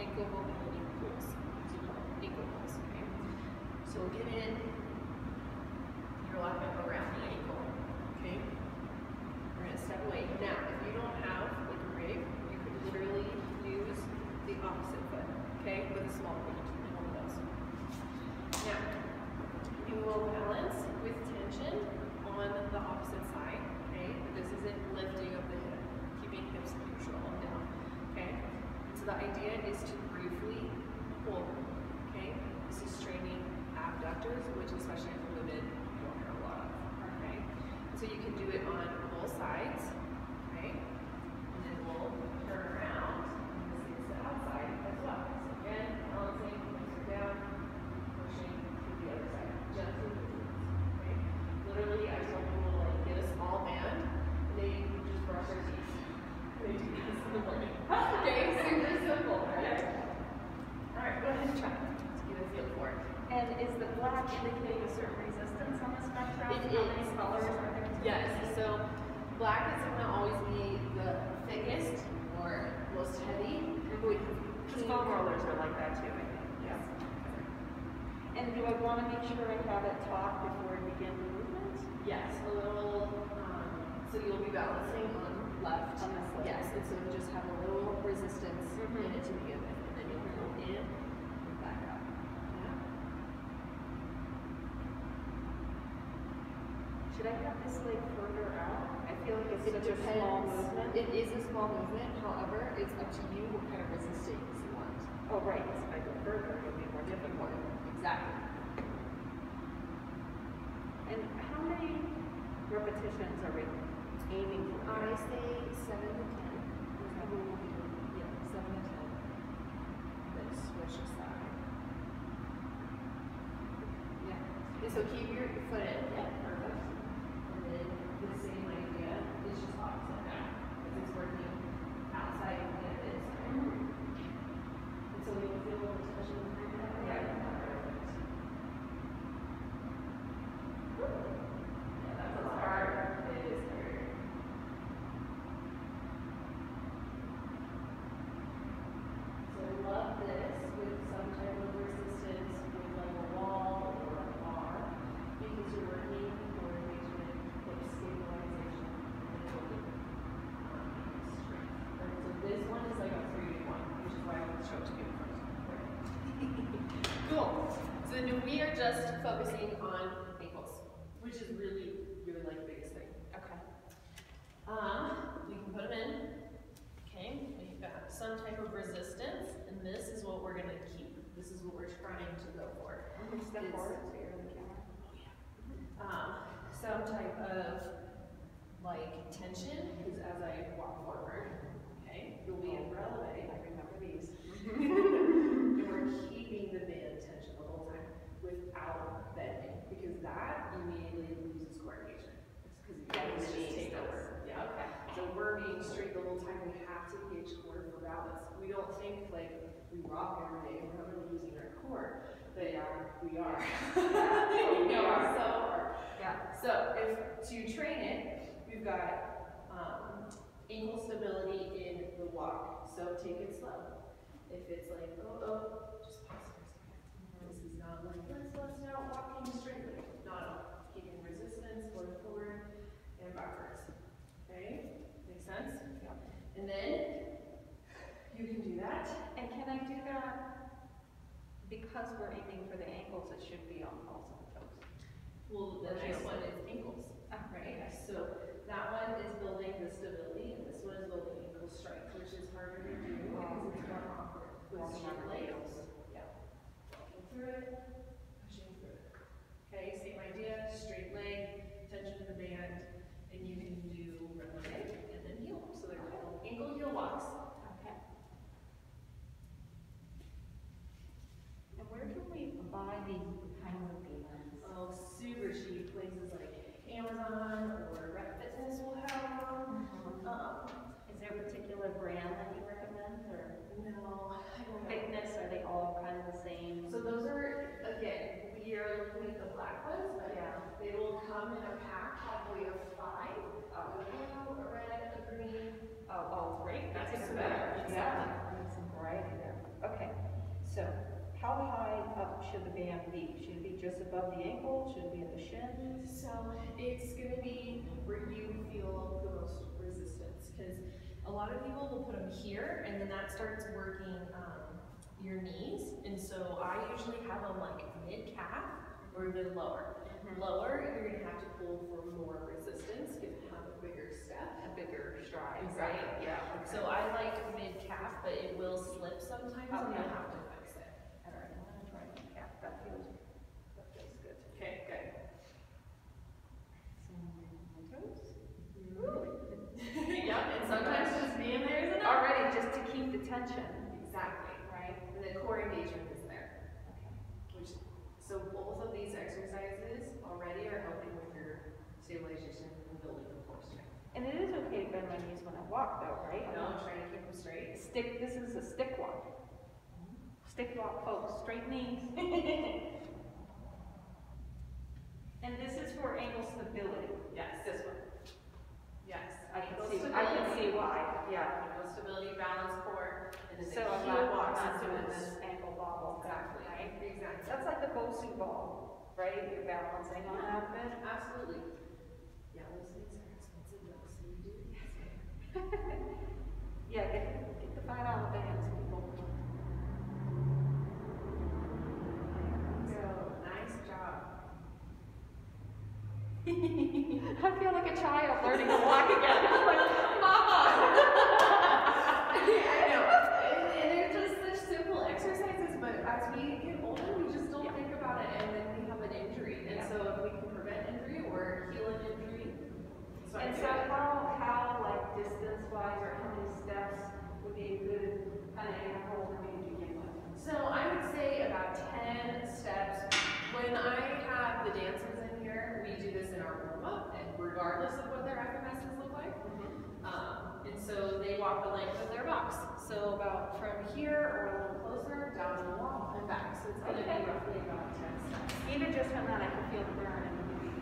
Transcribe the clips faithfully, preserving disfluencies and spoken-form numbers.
ankle mobility pulls. So we call them ankle pulls, okay? So we'll get in, you're locking up around the ankle, okay? We're gonna step away. Now, if you don't have like a rig, you could literally use the opposite foot, okay? With a small weight, one of those. Now, you will balance with tension on the opposite side, okay? This isn't lifting of the hip, keeping hips neutral and down, okay? So the idea is to briefly pull, okay? This is training abductors, which especially for women, you don't hear a lot of, okay? So you can do it on both sides, okay? And then we'll turn around, and this is the outside as well. So again, balancing, hips are down, pushing to the other side, gently, okay? Literally, I told people to like get a small band, and they just brush their teeth. They do this in the morning. Okay, super simple, right? All right, go ahead and try to get a feel for it. And is the black indicating a certain resistance on the spectrum? It How many is. colors are there? Yes, so black is going to always be the thickest or most heavy. Because foam rollers are like that too, I think. Yes. And do I want to make sure I have it taut before I begin the movement? Yes, a little, um, so you'll be balancing on left. On this left. Yes, and so just have a little resistance Mm-hmm. in it to begin with, and then you'll pull in and back up. Yeah. Should I have this leg further out? I feel like it's It such a depends. small movement. It is a small movement, however, it's up to you what kind of resistance you want. Oh, right. If I go further, it'll be more difficult. Exactly. And how many repetitions are we aiming for? I here? say seven to ten. Probably will be, yeah, seven to ten. Then switch aside. Yeah. And so keep your foot in. Yeah, perfect. And then the same idea is just opposite now. Because it's working outside and inside. And so you'll feel the tension. Yeah. Perfect. Yeah, that's a hard. It is hard. So I love this with some type of resistance with like a wall or a bar because you're working coordination, hip stabilization, and building um, strength. Right? So this one is like a three to one, which is why I want to show it to you first. Right? Cool. So then we are just focusing on ankles, which is really, really like the biggest thing. Okay. Um, we can put them in. Okay, we've got some type of resistance, and this is what we're going to keep. This is what we're trying to go for. Okay, step It's- forward so you're in the camera. Um, some type of like tension, because as I walk forward, okay, you'll be in releve. I remember these. And we're keeping the band tension the whole time without bending, because that immediately loses coordination. It's because you Yeah, can't the just knees take don't over. Yeah, okay. So we're being straight the whole time. We have to engage core for balance. We don't think like we rock every day. We're not really using our core, but we are. We are so hard. Yeah. So if to train it, we've got um, ankle stability in the walk. So take it slow. If it's like, oh, oh, just pause for a second. This is not like, let's let's now walking straightly. Not at all. Keeping resistance, going forward and backwards. Okay? Make sense? Yeah. And then you can do that. And can I do that because we're aiming for the ankles? It should be on also the toes. Well, the next one is ankles. Ah, Right? So that one is building the stability, and this one is building ankle strength, which is harder to do because it's more awkward. With Walking on straight the legs. Yeah. Walking through it, pushing through it. Okay, same idea, straight leg, tension in the band, and you can do releve and then heel. So they're called ankle heel walks. Okay. And where can we buy these kinds of bands? Oh, super cheap places like Amazon or Rep Fitness will have them. Um, Is there a particular brand that you recommend, or no, I don't know. thickness or So it's gonna be where you feel the most resistance, because a lot of people will put them here, and then that starts working um, your knees. And so I usually have them like mid calf or even lower. Mm-hmm. Lower, you're gonna have to pull for more resistance, because you have a bigger step, A bigger stride, exactly. Right? Yeah. Okay. So I like mid calf, but it will slip sometimes, Okay. and you'll have to fix it. All right, I'm gonna try mid calf. That feels, that feels good. Okay, good. Yep, and sometimes just being there is enough. Already, just to keep the tension. Exactly, right? And the core engagement is there. Okay. Which, so both of these exercises already are helping with your stabilization and building the core strength. And it is okay to bend my knees when I walk, though, right? No, I'm trying to keep them straight. Stick. This is a stick walk. Stick walk, folks. Straight knees. And this is for ankle stability. Yes. This one. Yes. I can Ankle see. I can see why. Yeah. Ankle stability, balance, core, and then So the I'm heel not, walks not into doing this. this ankle bobble. Exactly. Right? Exactly. That's like the Bosu ball, right? You're balancing on that bit. Absolutely. Yeah, those things are expensive though, so we do these. Yeah, get, get the five dollar bands, people. So, nice job. I feel like a child learning to walk again. I'm like, Mama! I know. And, and they're just such simple exercises, but as we get older, we just don't Yeah. think about it, and then we have an injury. And Yeah. so if we can prevent injury or heal an injury, so I And do so it. how, how like distance-wise, or how many steps would be a good kind of interval for me to begin with? So I would say about ten steps. When I have the dancers in here, we do this in our warm-up, and regardless of what their F M Ss look like. Mm-hmm. Um, and so they walk the length of their box. So about from here or a little closer, down the wall and back. So it's going to Okay. be roughly about ten steps. Even just from that, I can feel the burn in the movie.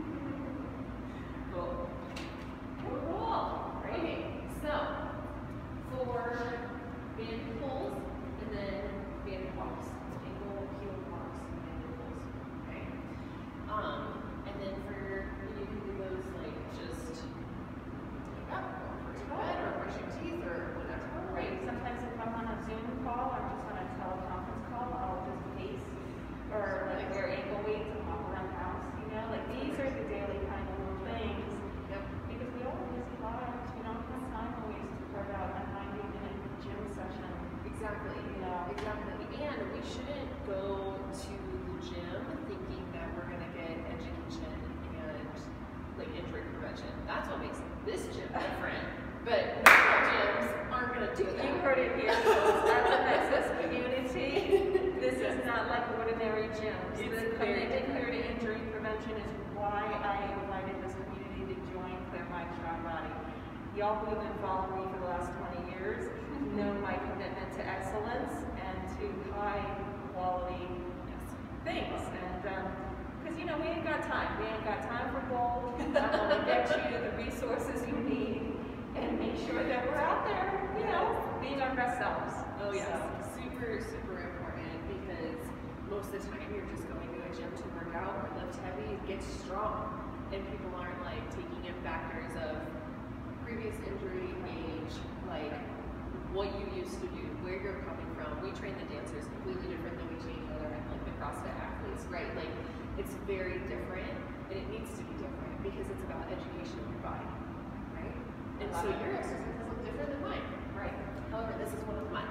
Cool. Cool, cool. Okay, so for band pulls and then band walks. Ankle, heel walks, and band pulls. Okay. Um, and then for you can do those like just getting up, going for your bed, or brushing teeth, or whatever. Right. Sometimes if I'm on a Zoom call, or just on a teleconference call, I'll just pace or like wear ankle weights and walk around the house. You know, like these are the daily kind of little things. Yep. Because we all have busy lives, we don't have time always to carve out a ninety minute gym session. Exactly. You know. Exactly. And we shouldn't go to the gym thinking that we're gonna get education and like injury prevention. That's what makes this gym different. But normal gyms aren't gonna do that. You heard it here, folks, at the Nexus community. This is not like ordinary gyms. It's The very commitment different. here to injury prevention is why I invited this community to join Clear Mind Strong Body. Y'all who have been following me for the last twenty years know my commitment to excellence and to high quality things. And because um, you know, we ain't got time. We ain't got time for gold. I'm gonna get you the resources you need and make sure that we're out there, you know, being our best selves. Oh yes, So, super, super important, because most of the time you're just going to a gym to work out or lift heavy, get strong, and people aren't like taking in factors of previous injury, age, like what you used to do, where you're coming from. We train the dancers completely different than we train other like the CrossFit athletes, right? Like it's very different, and it needs to be different because it's about education of your body, right? And so your exercises look different than mine. right. However, this is one of mine.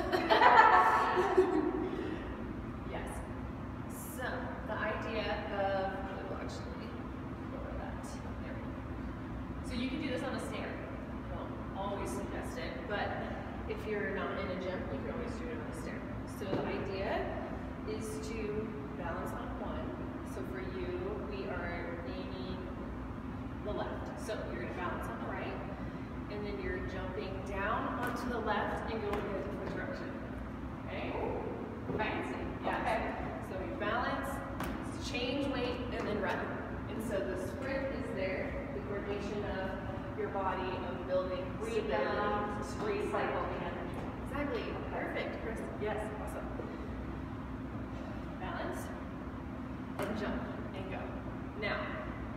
Yes. So, the idea of, we'll actually lower that. There we go. So you can do this on a stair. I don't always suggest it, but if you're not in a gym, you can always do it on a stair. So the idea is to balance on one. So for you, we are aiming the left. So you're going to balance on the right, and then you're jumping down onto the left and going in a different direction. Okay? Fancy. Yes. Okay. So we balance, change weight, and then run. And so the sprint is there, the coordination of your body, of building Rebound, stability. recycle the energy. Exactly. Perfect, Chris. Yes. Awesome. Balance, and jump, and go. Now,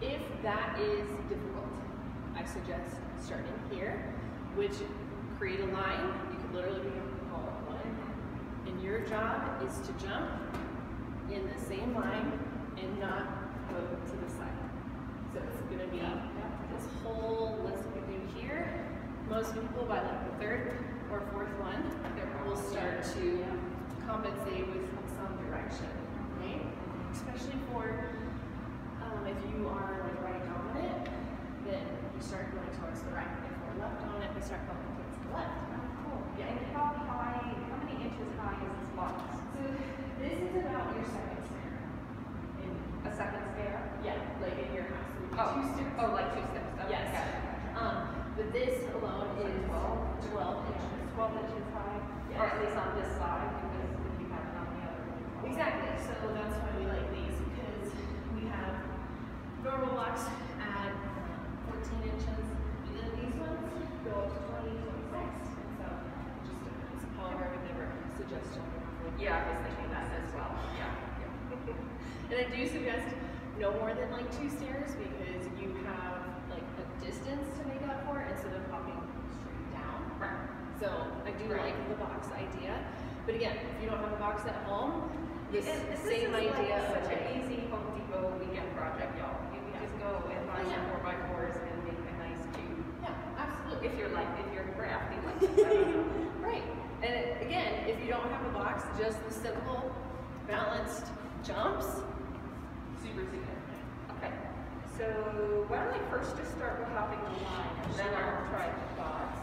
that is difficult. I suggest starting here, which create a line. You could literally be call it one. And your job is to jump in the same line and not go to the side. So it's going to be this whole list we do here. Most people by like the third or fourth one will start to compensate with some direction, okay? Especially for um, if you are like right dominant, then you start going towards the right. If we're left dominant, we start going towards the left. Cool. Yeah. And how high, how many inches high is this box? So this is about your second stair. In A second stair? Yeah, like in your house. So Oh, two stairs. oh, like two steps. Okay. Yes. Yeah. Um, but this alone is twelve, twelve inches. twelve inches high? Yes. Or at least on this side, because if you have it on the other one. Exactly. So that's why we like these, because we have normal blocks at fourteen inches. And then these ones go up to twenty, twenty-six. And so it just depends. However, I would never suggest jumping off of Yeah, I was thinking that as well. Yeah. And I do suggest no more than like two stairs, because you have like a distance to make up for it instead of hopping straight down. Right. So I do Right. like the box idea. But again, if you don't have a box at home, this And this same is idea like of such like, an easy Home Depot weekend project, y'all. You can just go and buy some four by fours and make a nice cube. yeah, absolutely. If you're like, if you're crafty like this, I don't know. Right. And it, again, if you don't have a box, just the simple balanced jumps, super significant. Okay. So why don't I first just start with hopping the line, and then I'll try the box.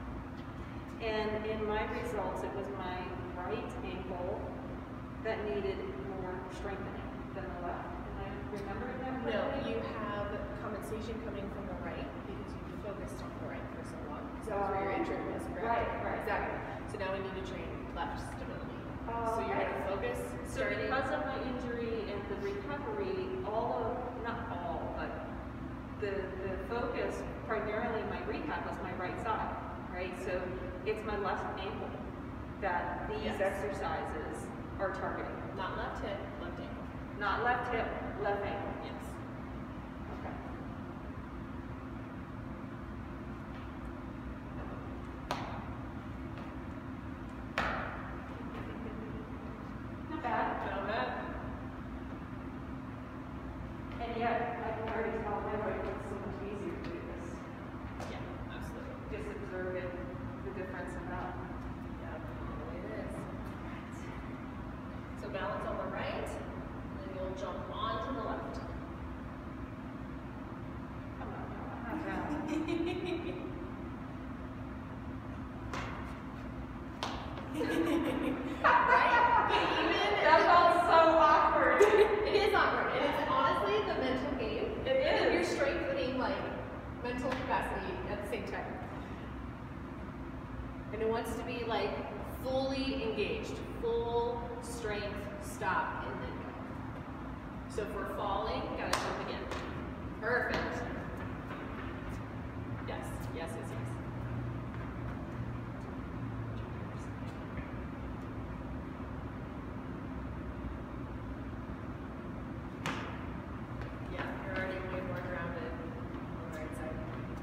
And in my results, it was my right ankle that needed more strengthening than the left. Am I remembering that No, correctly? you have compensation coming from the right because you focused on the right for so long. So that's where your injury was, correct? Right, right. Exactly. So now we need to train left stability. Oh, so you're okay. going to focus So starting. because of my injury and the recovery, all of, not all, but the, the focus, primarily my rehab was my right side, right? So it's my left ankle that these Yes. exercises are targeting. Not left hip, left ankle. Not left hip, left ankle. Yes. Okay. Not bad. Not bad. And yet, I can already tell my right it's so much easier to do this. Yeah, absolutely. Just observing the difference in that. Yeah, it is. So balance on the right, and then you'll jump onto the left. Come on, come on, not Right? But even That felt so awkward. it is awkward. And it's honestly the mental game. It And is. you're strengthening like mental capacity at the same time. And it wants to be like fully engaged, full strength, stop, and then go. So if we're falling, gotta jump again. Perfect. Yes, yes, yes, yes. Yeah, you're already way more grounded on the right side.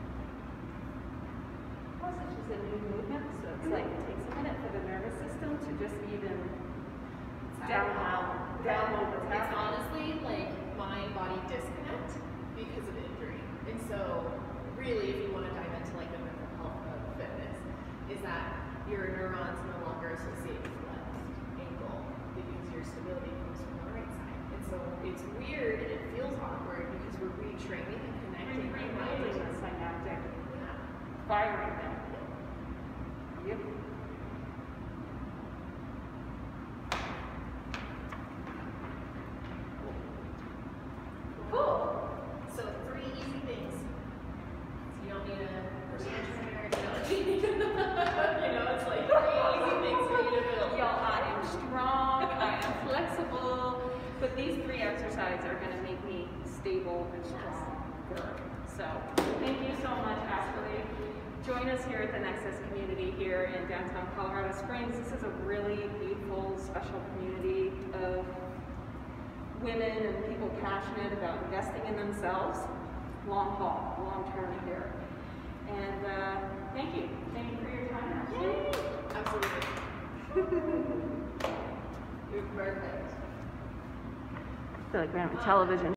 Plus, it's just a new movement, so it's like it takes a minute for the nervous system to just even download, download what's It's happening. honestly like mind-body disconnect because of injury. And so really, if you want to dive into like the mental health of fitness, is that your neurons no longer associate with left ankle because your stability comes from the right side. And so it's weird and it feels awkward because we're retraining and connecting. our mind. Rebuilding the synaptic Yeah. firing there. Yep. Cool. So three easy things. So you don't need a personal trainer. You don't need, you know, it's like three easy things for you to build. Y'all, I am strong, I am flexible, but these three exercises are going to make me stable and stronger. So, thank you so much, Ashley. Join us here at the Nexus community here in downtown Colorado Springs. This is a really beautiful, special community of women and people passionate about investing in themselves long haul, long-term care. And uh, thank you. Thank you for your time. Yay! Absolutely. You're perfect. I feel like we're on television.